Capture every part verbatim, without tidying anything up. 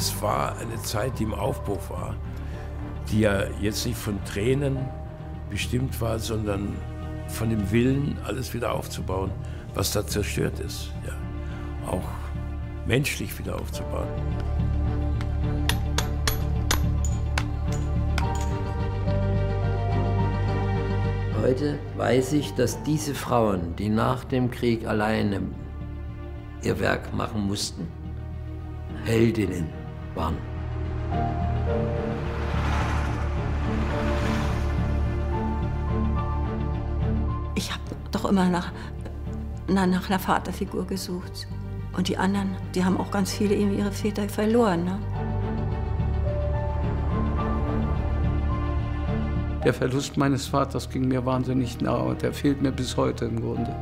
es war eine Zeit, die im Aufbruch war, die ja jetzt nicht von Tränen bestimmt war, sondern von dem Willen, alles wieder aufzubauen, was da zerstört ist. Ja. Auch menschlich wieder aufzubauen. Heute weiß ich, dass diese Frauen, die nach dem Krieg alleine ihr Werk machen mussten, Heldinnen waren. Ich habe doch immer nach, nach, nach einer Vaterfigur gesucht. Und die anderen, die haben auch ganz viele eben ihre Väter verloren. Ne? Der Verlust meines Vaters ging mir wahnsinnig nahe und der fehlt mir bis heute im Grunde.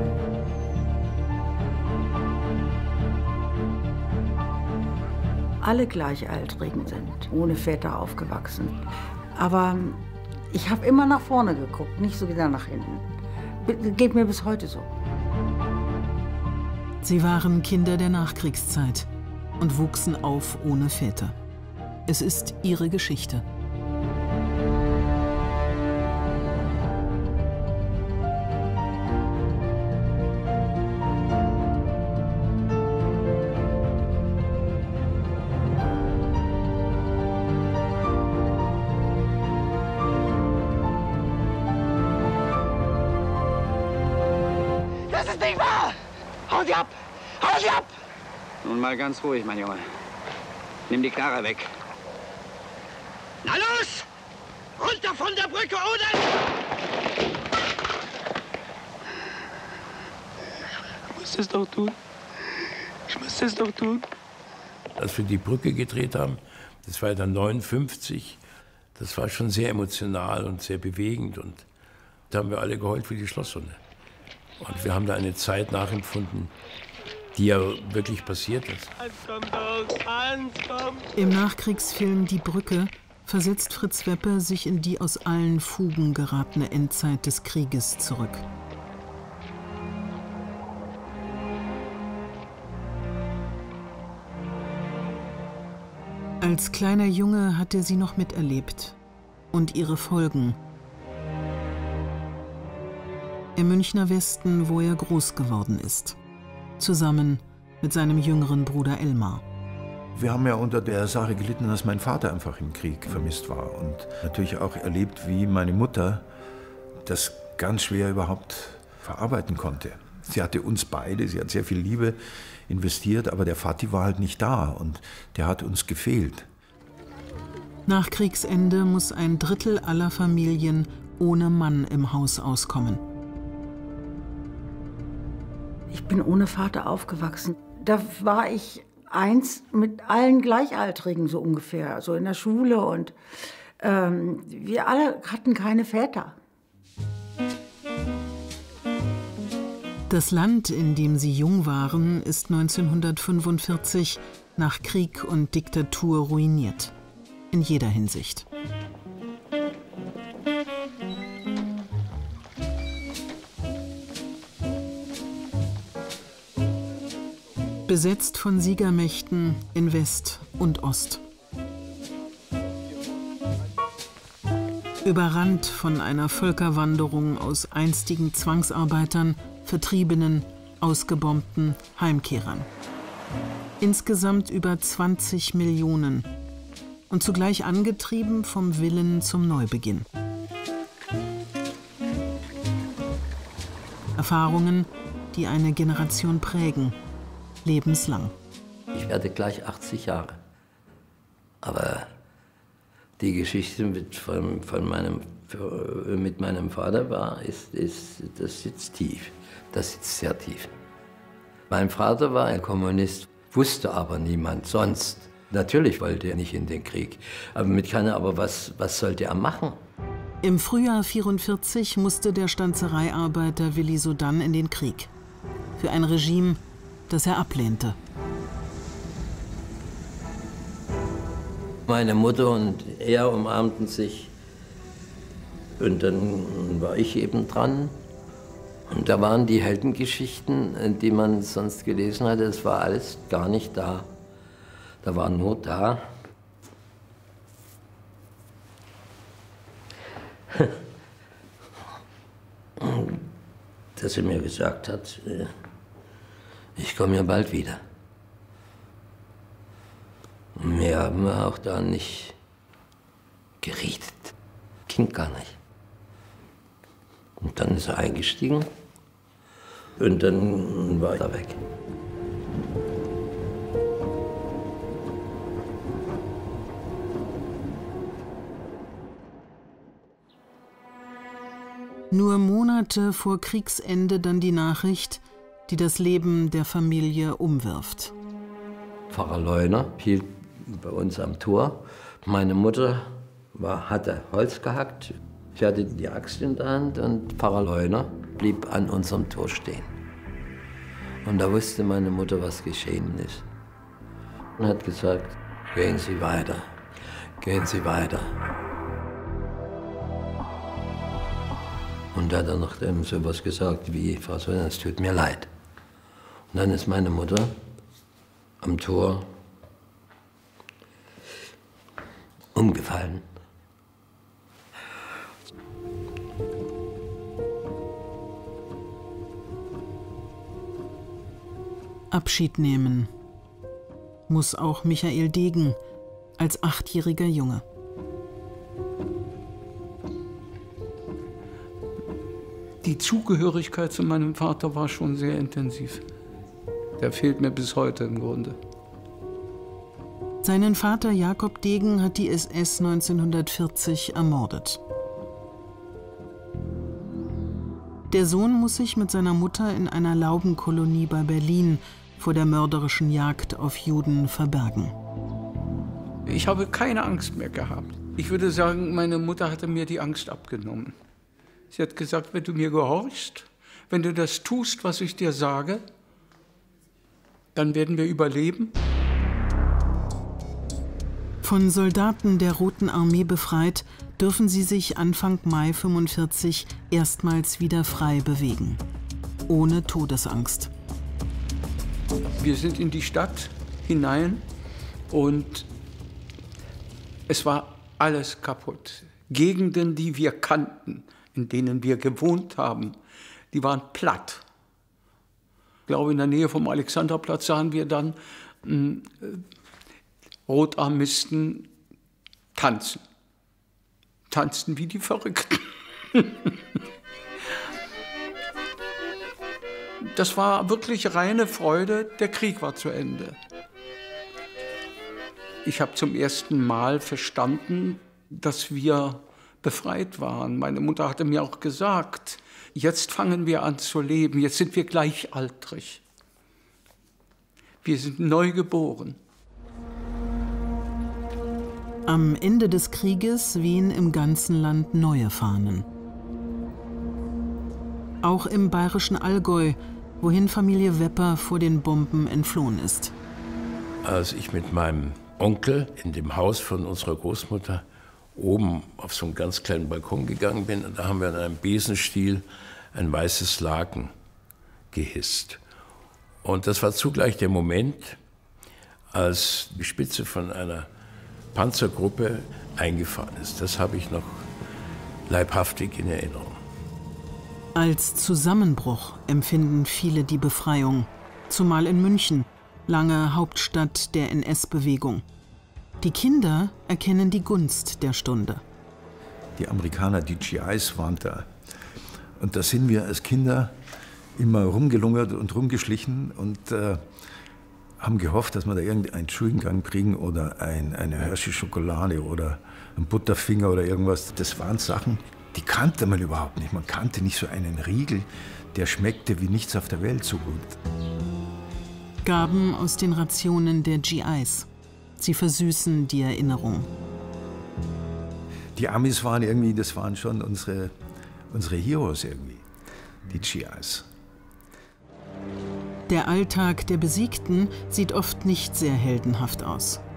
Alle Gleichaltrigen sind ohne Väter aufgewachsen. Aber ich habe immer nach vorne geguckt, nicht so wieder nach hinten. Geht mir bis heute so. Sie waren Kinder der Nachkriegszeit und wuchsen auf ohne Väter. Es ist ihre Geschichte. Das ist nicht wahr! Hau sie ab! Hau sie ab! Nun mal ganz ruhig, mein Junge. Nimm die Karre weg. Na los! Runter von der Brücke, oder? Ich muss es doch tun. Ich muss es doch tun. Als wir die Brücke gedreht haben, das war dann neunundfünfzig, das war schon sehr emotional und sehr bewegend. Und da haben wir alle geheult wie die Schlosshunde. Und wir haben da eine Zeit nachempfunden, die ja wirklich passiert ist. Im Nachkriegsfilm Die Brücke versetzt Fritz Weppe sich in die aus allen Fugen geratene Endzeit des Krieges zurück. Als kleiner Junge hat er sie noch miterlebt und ihre Folgen. Im Münchner Westen, wo er groß geworden ist, zusammen mit seinem jüngeren Bruder Elmar. Wir haben ja unter der Sache gelitten, dass mein Vater einfach im Krieg vermisst war und natürlich auch erlebt, wie meine Mutter das ganz schwer überhaupt verarbeiten konnte. Sie hatte uns beide, sie hat sehr viel Liebe investiert, aber der Vati war halt nicht da und der hat uns gefehlt. Nach Kriegsende muss ein Drittel aller Familien ohne Mann im Haus auskommen. Ich bin ohne Vater aufgewachsen. Da war ich eins mit allen Gleichaltrigen so ungefähr, so in der Schule. Und ähm, wir alle hatten keine Väter. Das Land, in dem sie jung waren, ist neunzehnhundertfünfundvierzig nach Krieg und Diktatur ruiniert. In jeder Hinsicht. Besetzt von Siegermächten in West und Ost. Überrannt von einer Völkerwanderung aus einstigen Zwangsarbeitern, Vertriebenen, Ausgebombten, Heimkehrern. Insgesamt über zwanzig Millionen. Und zugleich angetrieben vom Willen zum Neubeginn. Erfahrungen, die eine Generation prägen. Lebenslang. Ich werde gleich achtzig Jahre. Aber die Geschichte mit, von, von meinem, mit meinem Vater war, ist, ist, das sitzt tief. Das sitzt sehr tief. Mein Vater war ein Kommunist, wusste aber niemand sonst. Natürlich wollte er nicht in den Krieg. Aber mit keiner, aber was, was sollte er machen? Im Frühjahr neunzehnhundertvierundvierzig musste der Stanzereiarbeiter Willi Sodann in den Krieg. Für ein Regime, das er ablehnte. Meine Mutter und er umarmten sich. Und dann war ich eben dran. Und da waren die Heldengeschichten, die man sonst gelesen hatte, das war alles gar nicht da. Da war nur da, dass er mir gesagt hat, ich komme ja bald wieder. Und mehr haben wir auch da nicht geredet. Ging gar nicht. Und dann ist er eingestiegen und dann war er weg. Nur Monate vor Kriegsende dann die Nachricht, die das Leben der Familie umwirft. Pfarrer Leuner hielt bei uns am Tor. Meine Mutter war, hatte Holz gehackt. Ich hatte die Axt in der Hand und Pfarrer Leuner blieb an unserem Tor stehen. Und da wusste meine Mutter, was geschehen ist. Und hat gesagt, gehen Sie weiter, gehen Sie weiter. Und da hat er noch so etwas gesagt wie, Frau Söllner, es tut mir leid. Und dann ist meine Mutter am Tor umgefallen. Abschied nehmen muss auch Michael Degen als achtjähriger Junge. Die Zugehörigkeit zu meinem Vater war schon sehr intensiv. Der fehlt mir bis heute im Grunde. Seinen Vater Jakob Degen hat die S S neunzehnhundertvierzig ermordet. Der Sohn muss sich mit seiner Mutter in einer Laubenkolonie bei Berlin vor der mörderischen Jagd auf Juden verbergen. Ich habe keine Angst mehr gehabt. Ich würde sagen, meine Mutter hatte mir die Angst abgenommen. Sie hat gesagt, wenn du mir gehorchst, wenn du das tust, was ich dir sage, dann werden wir überleben. Von Soldaten der Roten Armee befreit, dürfen sie sich Anfang Mai fünfundvierzig erstmals wieder frei bewegen. Ohne Todesangst. Wir sind in die Stadt hinein und es war alles kaputt. Gegenden, die wir kannten, in denen wir gewohnt haben, die waren platt. Ich glaube, in der Nähe vom Alexanderplatz sahen wir dann äh, Rotarmisten tanzen. Tanzten wie die Verrückten. Das war wirklich reine Freude, der Krieg war zu Ende. Ich habe zum ersten Mal verstanden, dass wir befreit waren. Meine Mutter hatte mir auch gesagt, jetzt fangen wir an zu leben, jetzt sind wir gleichaltrig. Wir sind neu geboren. Am Ende des Krieges wehen im ganzen Land neue Fahnen. Auch im bayerischen Allgäu, wohin Familie Wepper vor den Bomben entflohen ist. Als ich mit meinem Onkel in dem Haus von unserer Großmutter oben auf so einen ganz kleinen Balkon gegangen bin, und da haben wir an einem Besenstiel ein weißes Laken gehisst. Und das war zugleich der Moment, als die Spitze von einer Panzergruppe eingefahren ist. Das habe ich noch leibhaftig in Erinnerung. Als Zusammenbruch empfinden viele die Befreiung, zumal in München, lange Hauptstadt der N S-Bewegung. Die Kinder erkennen die Gunst der Stunde. Die Amerikaner, die G Is waren da. Und da sind wir als Kinder immer rumgelungert und rumgeschlichen und äh, haben gehofft, dass wir da irgendeinen Chewing-Gum kriegen oder ein, eine Hershey-Schokolade oder ein Butterfinger oder irgendwas. Das waren Sachen, die kannte man überhaupt nicht. Man kannte nicht so einen Riegel, der schmeckte wie nichts auf der Welt so gut. Gaben aus den Rationen der G Is. Sie versüßen die Erinnerung. Die Amis waren irgendwie, das waren schon unsere, unsere Heroes irgendwie, die G Is. Der Alltag der Besiegten sieht oft nicht sehr heldenhaft aus.